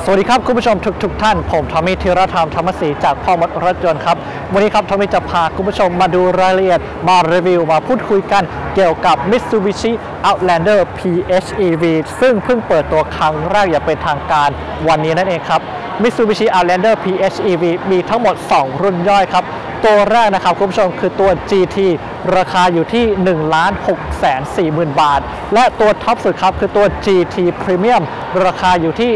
สวัสดีครับคุณผู้ชมทุกท่านผมทอมมี่ธีรธรรมธรรมศรีจากพ่อมดรถยนต์ครับวันนี้ครับทอมมี่จะพาคุณผู้ชมมาดูรายละเอียดมารีวิวมาพูดคุยกันเกี่ยวกับ Mitsubishi Outlander PHEV ซึ่งเพิ่งเปิดตัวครั้งแรกอย่างเป็นทางการวันนี้นั่นเองครับ Mitsubishi Outlander PHEV มีทั้งหมด2รุ่นย่อยครับตัวแรกนะครับคุณผู้ชมคือตัว GT ราคาอยู่ที่ 1,640,000 บาทและตัวท็อปสุดครับคือตัว GT Premium ราคาอยู่ที่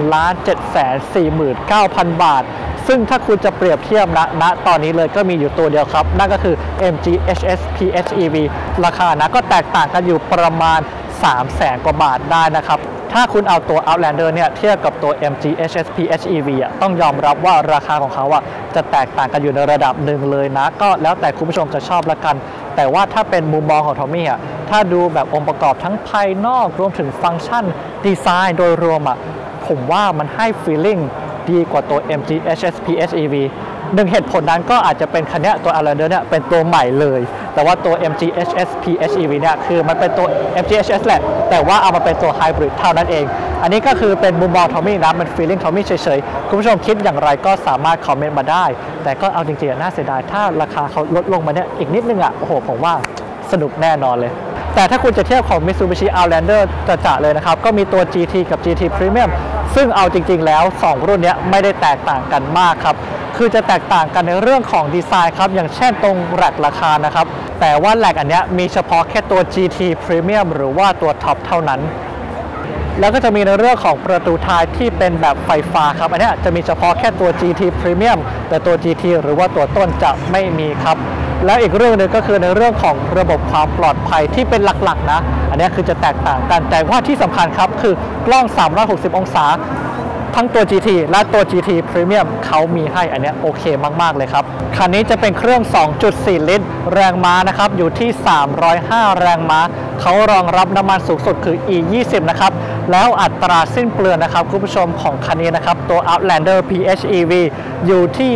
1,749,000 บาทซึ่งถ้าคุณจะเปรียบเทียบณตอนนี้เลยก็มีอยู่ตัวเดียวครับนั่นก็คือ MG HS PHEV ราคาก็แตกต่างกันอยู่ประมาณ 300,000 กว่าบาทได้นะครับถ้าคุณเอาตัว Outlander เนี่ยเทียบกับตัว MG HS PHEV ต้องยอมรับว่าราคาของเขาจะแตกต่างกันอยู่ในระดับหนึ่งเลยนะก็แล้วแต่คุณผู้ชมจะชอบละกันแต่ว่าถ้าเป็นมุมมองของทอมมี่ถ้าดูแบบองค์ประกอบทั้งภายนอกรวมถึงฟังก์ชันดีไซน์โดยรวมผมว่ามันให้ feeling ดีกว่าตัว MG HS PHEV หนึ่งเหตุผลนั้นก็อาจจะเป็นคันนี้ตัว Outlander เนี่ยเป็นตัวใหม่เลยแต่ว่าตัว MG HS PHEV เนี่ยคือมันเป็นตัว MG HS แหละแต่ว่าเอามาเป็นตัวไฮบริดเท่านั้นเองอันนี้ก็คือเป็นมุมมองทอมมี่นะมัน feeling ทอมมี่เฉยๆคุณผู้ชมคิดอย่างไรก็สามารถคอมเมนต์มาได้แต่ก็เอาจริงๆน่าเสียดายถ้าราคาเขาลดลงมาเนี่ยอีกนิดนึงโอ้โหผมว่าสนุกแน่นอนเลยแต่ถ้าคุณจะเทียบของ Mitsubishi Outlander จะเลยนะครับก็มีตัว GT กับ GT Premium ซึ่งเอาจริงๆแล้ว2รุ่นนี้ไม่ได้แตกต่างกันมากครับคือจะแตกต่างกันในเรื่องของดีไซน์ครับอย่างเช่นตรงแร็กราคานะครับแต่ว่าแร็กอันนี้มีเฉพาะแค่ตัว GT Premium หรือว่าตัวท็อปเท่านั้นแล้วก็จะมีในเรื่องของประตูท้ายที่เป็นแบบไฟฟ้าครับอันนี้จะมีเฉพาะแค่ตัว GT Premium แต่ตัว GT หรือว่าตัวต้นจะไม่มีครับแล้วอีกเรื่องหนึ่งก็คือในเรื่องของระบบความปลอดภัยที่เป็นหลักๆนะอันนี้คือจะแตกต่างกันแต่ว่าที่สำคัญครับคือกล้อง360องศาทั้งตัว GT และตัว GT Premium เขามีให้อันนี้โอเคมากๆเลยครับคันนี้จะเป็นเครื่อง 2.4 ลิตรแรงม้านะครับอยู่ที่305แรงม้าเขารองรับน้ำมันสูงสุดคือ E20 นะครับแล้วอัตราสิ้นเปลืองนะครับคุณผู้ชมของคันนี้นะครับตัว Outlander PHEV อยู่ที่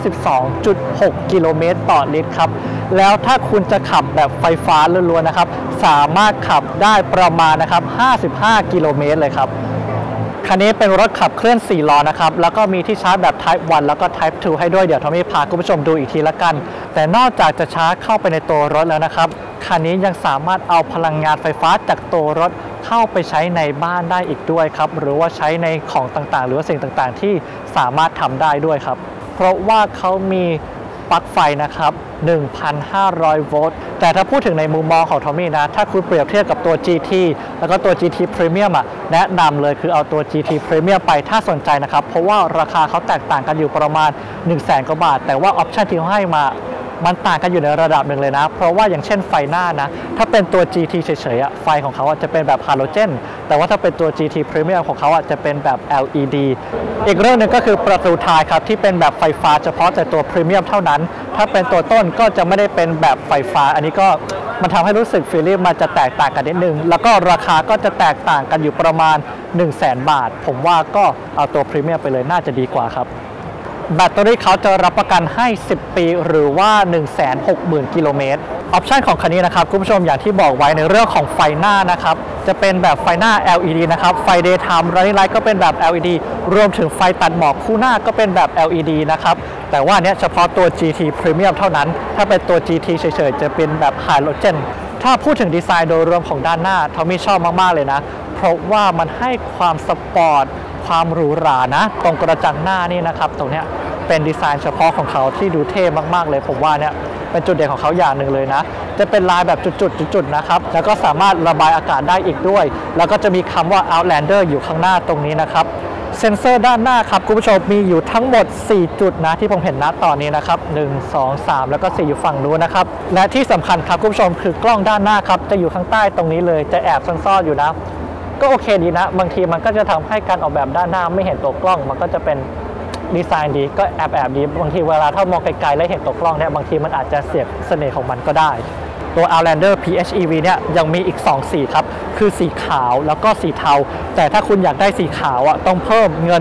52.6 กิโลเมตรต่อลิตรครับแล้วถ้าคุณจะขับแบบไฟฟ้าล้วนๆนะครับสามารถขับได้ประมาณนะครับ55 กิโลเมตรเลยครับคันนี้เป็นรถขับเคลื่อน4ล้อนะครับแล้วก็มีที่ชาร์จแบบ Type 1 แล้วก็ Type 2 ให้ด้วยเดี๋ยวทอมมี่พาคุณผู้ชมดูอีกทีละกันแต่นอกจากจะชาร์จเข้าไปในตัวรถแล้วนะครับคันนี้ยังสามารถเอาพลังงานไฟฟ้าจากตัวรถเข้าไปใช้ในบ้านได้อีกด้วยครับหรือว่าใช้ในของต่างๆหรือว่าสิ่งต่างๆที่สามารถทำได้ด้วยครับเพราะว่าเขามีปลั๊กไฟนะครับ 1,500 โวลต์แต่ถ้าพูดถึงในมุมมองของทอมมี่นะถ้าคุณเปรียบเทียบกับตัว GT แล้วก็ตัว GT Premium แนะนำเลยคือเอาตัว GT Premium ไปถ้าสนใจนะครับเพราะว่าราคาเขาแตกต่างกันอยู่ประมาณ 100,000 กว่าบาทแต่ว่าออปชันที่เขาให้มามันต่างกันอยู่ในระดับหนึ่งเลยนะเพราะว่าอย่างเช่นไฟหน้านะถ้าเป็นตัว GT เฉยๆไฟของเขาจะเป็นแบบฮาโลเจนแต่ว่าถ้าเป็นตัว GT Premium ของเขาจะเป็นแบบ LED อีกเรื่องหนึ่งก็คือประตูท้ายครับที่เป็นแบบไฟฟ้าเฉพาะแต่ตัว Premium เท่านั้นถ้าเป็นตัวต้นก็จะไม่ได้เป็นแบบไฟฟ้าอันนี้ก็มันทำให้รู้สึกฟีลลิ่งมันจะแตกต่างกันนิดนึงแล้วก็ราคาก็จะแตกต่างกันอยู่ประมาณ 100,000 บาทผมว่าก็เอาตัว Premium ไปเลยน่าจะดีกว่าครับแบตเตอรี่เขาจะรับประกันให้ 10 ปีหรือว่า 160,000 กิโลเมตรออปชันของคันนี้นะครับคุณผู้ชมอย่างที่บอกไว้ในเรื่องของไฟหน้านะครับจะเป็นแบบไฟหน้า LED นะครับไฟ Daytime Running Light ก็เป็นแบบ LED รวมถึงไฟตัดหมอกคู่หน้าก็เป็นแบบ LED นะครับแต่ว่าเนี้ยเฉพาะตัว GT Premium เท่านั้นถ้าเป็นตัว GT เฉยๆจะเป็นแบบ Halogen ถ้าพูดถึงดีไซน์โดยรวมของด้านหน้าทอมมี่ชอบมากๆเลยนะเพราะว่ามันให้ความสปอร์ตความหรูหรานะตรงกระจังหน้านี่นะครับตรงเนี้ยเป็นดีไซน์เฉพาะของเขาที่ดูเท่มากๆเลยผมว่าเนี่ยเป็นจุดเด่นของเขาอย่างหนึ่งเลยนะจะเป็นลายแบบจุดๆนะครับแล้วก็สามารถระบายอากาศได้อีกด้วยแล้วก็จะมีคำว่า Outlander อยู่ข้างหน้าตรงนี้นะครับเซ็นเซอร์ด้านหน้าครับคุณผู้ชมมีอยู่ทั้งหมด4จุดนะที่ผมเห็นนะตอนนี้นะครับ1 2 3แล้วก็4อยู่ฝั่งนู้นนะครับและที่สำคัญครับคุณผู้ชมคือกล้องด้านหน้าครับจะอยู่ข้างใต้ตรงนี้เลยจะแอบซ่อนๆอยู่นะก็โอเคดีนะบางทีมันก็จะทำให้การออกแบบด้านหน้าไม่เห็นตัวกล้องมันก็จะเป็นดีไซน์ดีก็แอบดีบางทีเวลาถ้ามองไกลๆแล้วเห็นตัวกล้องเนี่ยบางทีมันอาจจะเสียเสน่ห์ของมันก็ได้ตัว Outlander PHEV เนี่ยยังมีอีก2สีครับคือสีขาวแล้วก็สีเทาแต่ถ้าคุณอยากได้สีขาวต้องเพิ่มเงิน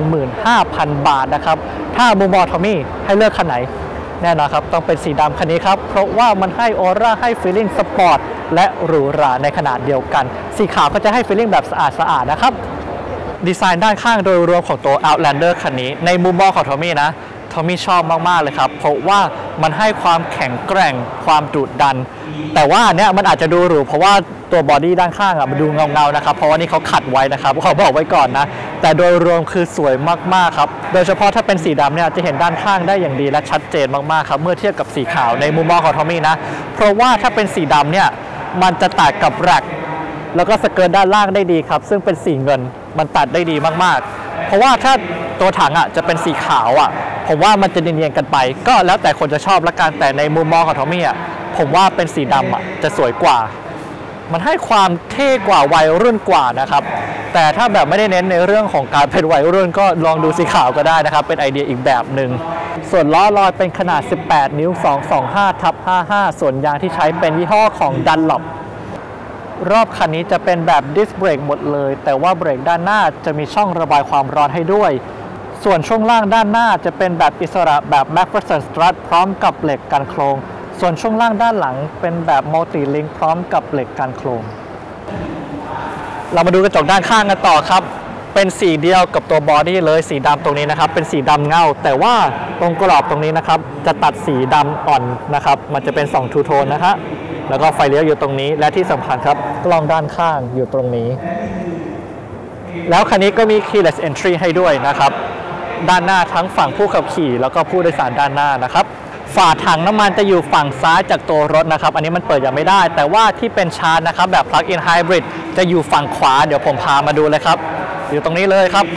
15,000 บาทนะครับถ้ามุมมองทอมมี่ให้เลือกคันไหนแน่นอนครับต้องเป็นสีดำคันนี้ครับเพราะว่ามันให้ออร่าให้ฟีลลิ่งสปอร์ตและหรูหราในขนาดเดียวกันสีขาวก็จะให้ฟีลลิ่งแบบสะอาดนะครับดีไซน์ด้านข้างโดยรวมของตัว Outlander คันนี้ในมุมมองของทอมมี่นะทอมมี่ชอบมากๆเลยครับเพราะว่ามันให้ความแข็งแกร่งความดุดันแต่ว่าเนี่ยมันอาจจะดูหรูเพราะว่าตัวบอดี้ด้านข้างมันดูเงาๆนะครับเพราะว่านี่เขาขัดไว้นะครับเขาบอกไว้ก่อนนะแต่โดยรวมคือสวยมากๆครับโดยเฉพาะถ้าเป็นสีดำเนี่ยจะเห็นด้านข้างได้อย่างดีและชัดเจนมากๆครับเมื่อเทียบกับสีขาวในมุมมองของทอมมี่นะเพราะว่าถ้าเป็นสีดำเนี่ยมันจะตัดกับแร็คแล้วก็สเกิร์ตด้านล่างได้ดีครับซึ่งเป็นสีเงินมันตัดได้ดีมากๆเพราะว่าถ้าตัวถังจะเป็นสีขาวผมว่ามันจะเนียนๆกันไปก็แล้วแต่คนจะชอบละกันแต่ในมุมมองของทอมมี่ผมว่าเป็นสีดำจะสวยกว่ามันให้ความเท่กว่าวัยรุ่นกว่านะครับแต่ถ้าแบบไม่ได้เน้นในเรื่องของการเป็นวัยรุ่นก็ลองดูสีขาวก็ได้นะครับเป็นไอเดียอีกแบบหนึ่งส่วนล้อลอยเป็นขนาด18นิ้ว225/55ส่วนยางที่ใช้เป็นยี่ห้อของ Dunlopรอบคันนี้จะเป็นแบบดิสเบรกหมดเลยแต่ว่าเบรกด้านหน้าจะมีช่องระบายความร้อนให้ด้วยส่วนช่วงล่างด้านหน้าจะเป็นแบบอิสระแบบ McPherson Strut พร้อมกับเหล็กกันโครงส่วนช่วงล่างด้านหลังเป็นแบบ Multi Link พร้อมกับเหล็กกันโครงเรามาดูกระจกด้านข้างกันต่อครับเป็นสีเดียวกับตัวบอดี้เลยสีดำตรงนี้นะครับเป็นสีดำเงาแต่ว่าตรงกรอบตรงนี้นะครับจะตัดสีดำอ่อนนะครับมันจะเป็น2 ทูโทนนะฮะแล้วก็ไฟเลี้ยวอยู่ตรงนี้และที่สำคัญครับกล้องด้านข้างอยู่ตรงนี้แล้วคันนี้ก็มี keyless entry ให้ด้วยนะครับด้านหน้าทั้งฝั่งผู้ขับขี่แล้วก็ผู้โดยสารด้านหน้านะครับฝาถังน้ำมันจะอยู่ฝั่งซ้ายจากตัวรถนะครับอันนี้มันเปิดยังไม่ได้แต่ว่าที่เป็นชาร์จนะครับแบบ plug-in hybrid จะอยู่ฝั่งขวาเดี๋ยวผมพามาดูเลยครับอยู่ตรงนี้เลยครับ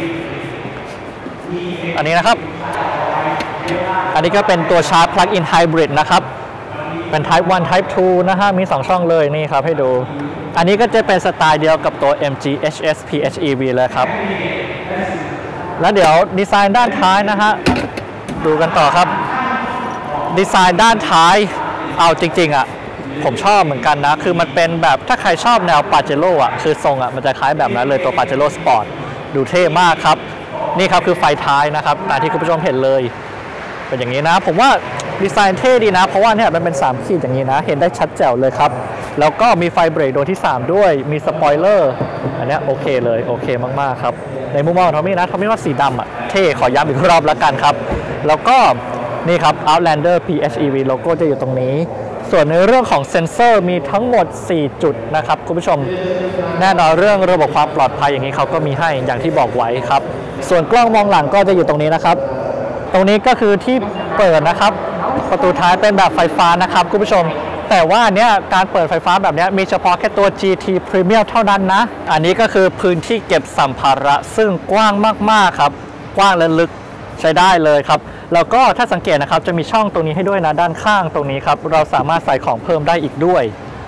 อันนี้นะครับอันนี้ก็เป็นตัวชาร์จ plug-in hybrid นะครับเป็น type 1 type 2นะฮะมี2ช่องเลยนี่ครับให้ดูอันนี้ก็จะเป็นสไตล์เดียวกับตัว MG HS PHEV เลยครับแล้วเดี๋ยวดีไซน์ด้านท้ายนะฮะดูกันต่อครับดีไซน์ด้านท้ายเอาจริงๆผมชอบเหมือนกันนะคือมันเป็นแบบถ้าใครชอบแนวปาเจโร่คือทรงมันจะคล้ายแบบนั้นเลยตัวปาเจโร่สปอร์ตดูเท่มากครับนี่ครับคือไฟท้ายนะครับตามที่คุณผู้ชมเห็นเลยเป็นอย่างนี้นะผมว่าดีไซน์เท่ดีนะเพราะว่าเนี่ยมันเป็น3ขีดอย่างนี้นะเห็นได้ชัดแจ๋วเลยครับแล้วก็มีไฟเบรกดวงที่3ด้วยมีสปอยเลอร์อันนี้โอเคเลยโอเคมากๆครับในมุมมองของทอมมี่นะทอมมี่ว่าสีดำเท่ขอย้ำอีกรอบแล้วกันครับแล้วก็นี่ครับ Outlander PHEV โลโก้จะอยู่ตรงนี้ส่วนในเรื่องของเซ็นเซอร์มีทั้งหมด4จุดนะครับคุณผู้ชมแน่นอนเรื่องระบบความปลอดภัยอย่างนี้เขาก็มีให้อย่างที่บอกไว้ครับส่วนกล้องมองหลังก็จะอยู่ตรงนี้นะครับตรงนี้ก็คือที่เปิดนะครับประตูท้ายเป็นแบบไฟฟ้านะครับคุณผู้ชมแต่ว่าเนี้ยการเปิดไฟฟ้าแบบนี้มีเฉพาะแค่ตัว GT Premium เท่านั้นนะอันนี้ก็คือพื้นที่เก็บสัมภาระซึ่งกว้างมากๆครับกว้างและลึกใช้ได้เลยครับแล้วก็ถ้าสังเกตนะครับจะมีช่องตรงนี้ให้ด้วยนะด้านข้างตรงนี้ครับเราสามารถใส่ของเพิ่มได้อีกด้วย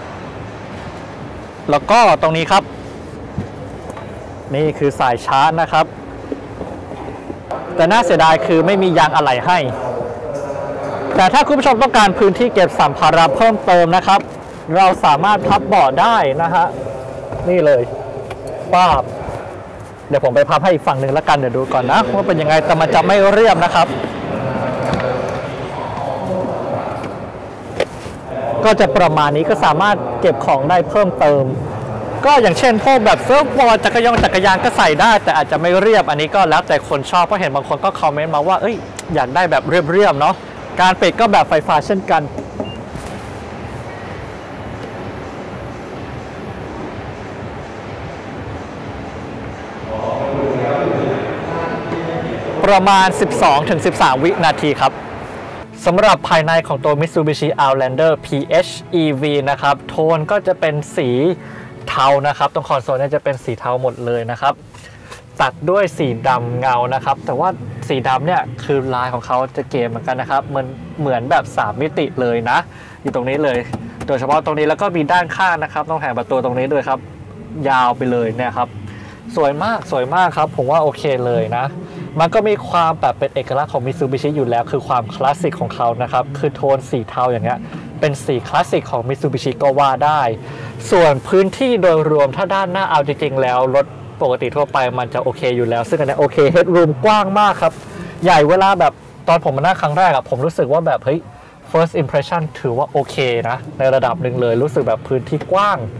แล้วก็ตรงนี้ครับนี่คือสายชาร์จนะครับแต่น่าเสียดายคือไม่มียางอะไหล่ให้แต่ถ้าคุณผู้ชมต้องการพื้นที่เก็บสัมภาระเพิ่มเติมนะครับเราสามารถพับเบาะได้นะฮะนี่เลยป้าบเดี๋ยวผมไปพับให้อีกฝั่งหนึ่งแล้วกันเดี๋ยวดูก่อนนะว่าเป็นยังไงแต่มันจะไม่เรียบนะครับก็จะประมาณนี้ก็สามารถเก็บของได้เพิ่มเติมก็อย่างเช่นพวกแบบเซิร์ฟบอร์ดจักรยานก็ใส่ได้แต่อาจจะไม่เรียบอันนี้ก็แล้วแต่คนชอบเพราะเห็นบางคนก็คอมเมนต์มาว่าเอ้ยอยากได้แบบเรียบๆเนาะการปิดก็แบบไฟฟ้าเช่นกันประมาณ 12-13 วินาทีครับสำหรับภายในของตัว Mitsubishi Outlander PHEV นะครับโทนก็จะเป็นสีเทานะครับตรงคอนโซลเนี่ยจะเป็นสีเทาหมดเลยนะครับตัดด้วยสีดำเงานะครับแต่ว่าสีดำเนี่ยคือลายของเขาจะเก๋เหมือนกันนะครับเหมือนแบบ3มิติเลยนะอยู่ตรงนี้เลยโดยเฉพาะตรงนี้แล้วก็มีด้านข้างนะครับตรงแผงประตูตรงนี้ด้วยครับยาวไปเลยเนี่ยครับสวยมากครับผมว่าโอเคเลยนะมันก็มีความแบบเป็นเอกลักษณ์ของ Mitsubishi อยู่แล้วคือความคลาสสิกของเขานะครับคือโทนสีเทาอย่างเงี้ยเป็นสีคลาสสิกของ Mitsubishi ก็ว่าได้ส่วนพื้นที่โดยรวมถ้าด้านหน้าเอาจริงๆแล้วรถปกติทั่วไปมันจะโอเคอยู่แล้วซึ่งอันนี้โอเค headroom กว้างมากครับใหญ่เวลาแบบตอนผมมานั่งครั้งแรกผมรู้สึกว่าแบบเฮ้ย first impression ถือว่าโอเคนะในระดับหนึ่งเลยรู้สึกแบบพื้นที่กว้าง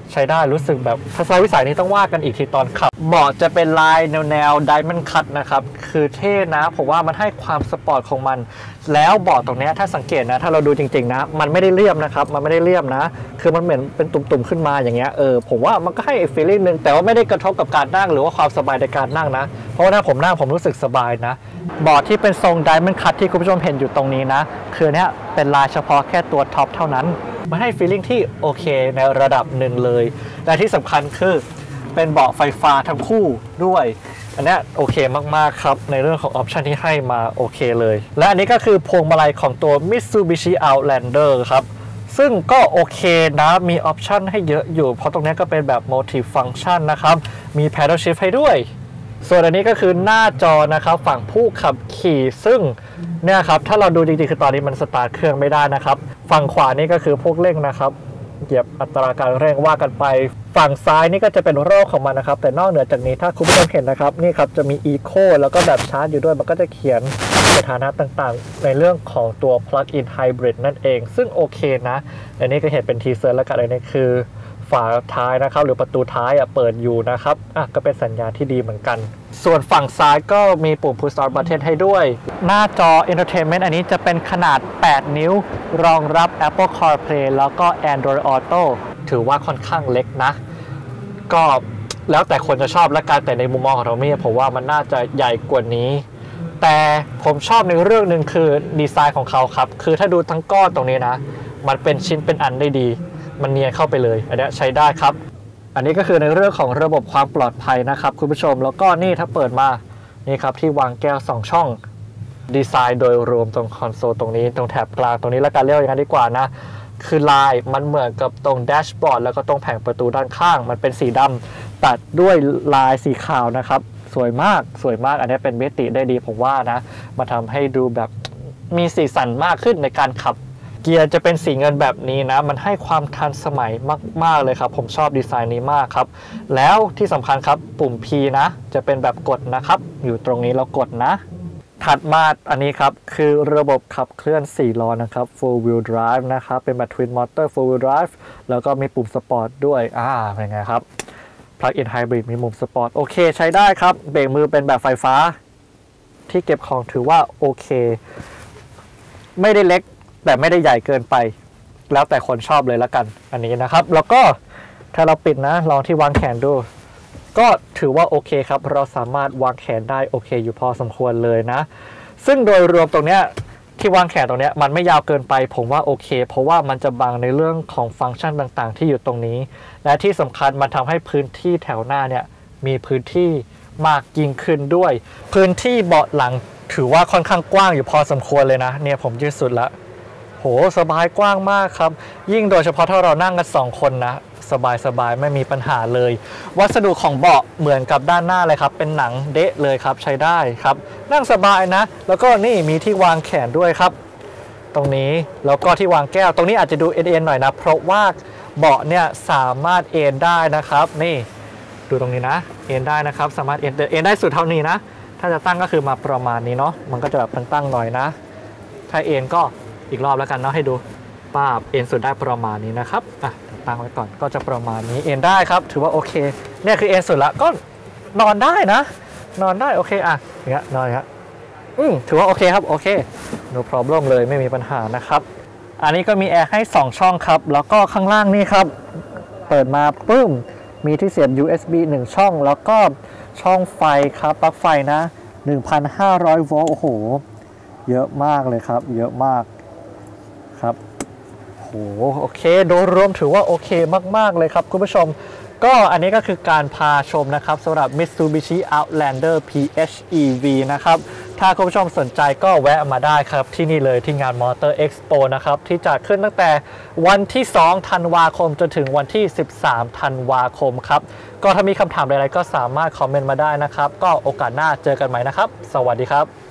ใช้ได้รู้สึกแบบทัศนวิสัยนี้ต้องว่ากันอีกทีตอนขับเบาะจะเป็นลายแนวDiamond Cutนะครับคือเท่นะผมว่ามันให้ความสปอร์ตของมันแล้วเบาะตรงนี้ถ้าสังเกตนะถ้าเราดูจริงๆนะมันไม่ได้เรียบนะครับมันไม่ได้เรียบนะคือมันเหมือนเป็นตุ่มๆขึ้นมาอย่างเงี้ยผมว่ามันก็ให้ฟีลลิ่งนึงแต่ว่าไม่ได้กระทบกับการนั่งหรือว่าความสบายในการนั่งนะเพราะว่าถ้าผมนั่งผมรู้สึกสบายนะเบาะที่เป็นทรง Diamond Cut ที่คุณผู้ชมเห็นอยู่ตรงนี้นะคือเนี้ยเป็นลายเฉพาะแค่ตัวท็อปเท่านั้นมันให้ฟีลลิ่งที่โอเคในระดับหนึ่งเลยและที่สำคัญคือเป็นเบาะไฟฟ้าทั้งคู่ด้วยอันนี้โอเคมากๆครับในเรื่องของออปชันที่ให้มาโอเคเลยและอันนี้ก็คือพวงมาลัยของตัว Mitsubishi Outlander ครับซึ่งก็โอเคนะมีออปชันให้เยอะอยู่เพราะตรงนี้ก็เป็นแบบ Multi Function นะครับมี Paddle Shift ให้ด้วยส่วนอันนี้ก็คือหน้าจอนะครับฝั่งผู้ขับขี่ซึ่งเนี่ยครับถ้าเราดูจริงๆคือตอนนี้มันสตาร์ทเครื่องไม่ได้นะครับฝั่งขวานี่ก็คือพวกเร่งนะครับเหยียบอัตราการเร่งว่ากันไปฝั่งซ้ายนี่ก็จะเป็นโรคของมันนะครับแต่นอกเหนือจากนี้ถ้าคุณผู้ชมเห็นนะครับนี่ครับจะมี Eco แล้วก็แบบชาร์จอยู่ด้วยมันก็จะเขียนสถานะต่างๆในเรื่องของตัว Plug-in Hybrid นั่นเองซึ่งโอเคนะอันนี้ก็เห็นเป็นทีเซอร์แล้วกันอันนี้คือฝาท้ายนะครับหรือประตูท้ายเปิดอยู่นะครับก็เป็นสัญญาณที่ดีเหมือนกันส่วนฝั่งซ้ายก็มีปุ่ม Push Start Button ให้ด้วยหน้าจอ Entertainment อันนี้จะเป็นขนาด8นิ้วรองรับ Apple CarPlay แล้วก็ Android Auto ถือว่าค่อนข้างเล็กนะก็แล้วแต่คนจะชอบและกันแต่ในมุมมองของเราเนี่ยผมว่ามันน่าจะใหญ่กว่านี้แต่ผมชอบในเรื่องหนึ่งคือดีไซน์ของเขาครับคือถ้าดูทั้งก้อนตรงนี้นะมันเป็นชิ้นเป็นอันได้ดีมันเนียนเข้าไปเลยอันนี้ใช้ได้ครับอันนี้ก็คือในเรื่องของระบบความปลอดภัยนะครับคุณผู้ชมแล้วก็นี่ถ้าเปิดมานี่ครับที่วางแก้ว2ช่องดีไซน์โดยรวมตรงคอนโซลตรงนี้ตรงแถบกลางตรงนี้แล้วกันเรียกอย่างนั้นดีกว่านะคือลายมันเหมือนกับตรงแดชบอร์ดแล้วก็ตรงแผงประตูด้านข้างมันเป็นสีดำตัดด้วยลายสีขาวนะครับสวยมากอันนี้เป็นมิติได้ดีผมว่านะมาทำให้ดูแบบมีสีสันมากขึ้นในการขับเกียร์จะเป็นสีเงินแบบนี้นะมันให้ความทันสมัยมากๆเลยครับผมชอบดีไซน์นี้มากครับแล้วที่สำคัญครับปุ่ม P นะจะเป็นแบบกดนะครับอยู่ตรงนี้เรากดนะถัดมาอันนี้ครับคือระบบขับเคลื่อน4ล้อนะครับ 4 wheel drive นะครับเป็นแบบ twin motor 4 wheel drive แล้วก็มีปุ่มสปอร์ตด้วยเป็นไงครับ plug-in hybrid มีมุมสปอร์ตโอเคใช้ได้ครับเบรกมือเป็นแบบไฟฟ้าที่เก็บของถือว่าโอเคไม่ได้เล็กแต่ไม่ได้ใหญ่เกินไปแล้วแต่คนชอบเลยละกันอันนี้นะครับแล้วก็ถ้าเราปิดนะลองที่วางแขนดูก็ถือว่าโอเคครับเราสามารถวางแขนได้โอเคอยู่พอสมควรเลยนะซึ่งโดยรวมตรงเนี้ยที่วางแขนตรงเนี้ยมันไม่ยาวเกินไปผมว่าโอเคเพราะว่ามันจะบังในเรื่องของฟังก์ชันต่างๆที่อยู่ตรงนี้และที่สำคัญมันทำให้พื้นที่แถวหน้าเนี่ยมีพื้นที่มากยิ่งขึ้นด้วยพื้นที่เบาะหลังถือว่าค่อนข้างกว้างอยู่พอสมควรเลยนะเนี่ยผมยืดสุดละโหสบายกว้างมากครับยิ่งโดยเฉพาะถ้าเรานั่งกัน2คนนะสบายไม่มีปัญหาเลยวัสดุของเบาะเหมือนกับด้านหน้าเลยครับเป็นหนังเดะเลยครับใช้ได้ครับนั่งสบายนะแล้วก็นี่มีที่วางแขนด้วยครับตรงนี้แล้วก็ที่วางแก้วตรงนี้อาจจะดูเอ็นหน่อยนะเพราะว่าเบาะเนี่ยสามารถเอนได้นะครับนี่ดูตรงนี้นะเอนได้นะครับสามารถเอนได้สุดเท่านี้นะถ้าจะตั้งก็คือมาประมาณนี้เนาะมันก็จะแบบตั้งหน่อยนะถ้าเอนก็อีกรอบแล้วกันเนาะให้ดูป้าบเอนสุดได้ประมาณนี้นะครับตั้งไว้ก่อนก็จะประมาณนี้เอนได้ครับถือว่าโอเคเนี่ยคือเอนสุดละก็นอนได้นะนอนได้โอเคอย่างเงี้ยนอนครับถือว่าโอเคครับโอเค no problem เลยไม่มีปัญหานะครับอันนี้ก็มีแอร์ให้2ช่องครับแล้วก็ข้างล่างนี่ครับเปิดมาปึ้มมีที่เสียบ USB 1ช่องแล้วก็ช่องไฟครับปลั๊กไฟนะ 1,500 โวลต์โอ้โหเยอะมากเลยครับเยอะมากครับโอเคโดยรวมถือว่าโอเคมากๆเลยครับคุณผู้ชมก็อันนี้ก็คือการพาชมนะครับสำหรับ Mitsubishi Outlander PHEV นะครับถ้าคุณผู้ชมสนใจก็แวะมาได้ครับที่นี่เลยที่งาน Motor Expo นะครับที่จัดขึ้นตั้งแต่วันที่2 ธันวาคมจนถึงวันที่13 ธันวาคมครับก็ถ้ามีคำถามใดๆก็สามารถคอมเมนต์มาได้นะครับก็โอกาสหน้าเจอกันใหม่นะครับสวัสดีครับ